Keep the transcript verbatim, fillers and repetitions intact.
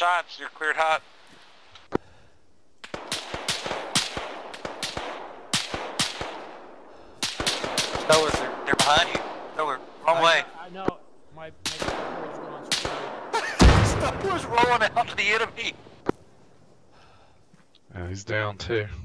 shots. You're cleared hot. Stowers, they're, they're behind you. Stoller, wrong I, way. I, I know. My, my was going straight. Stower's rolling out to the enemy. Yeah, he's down too.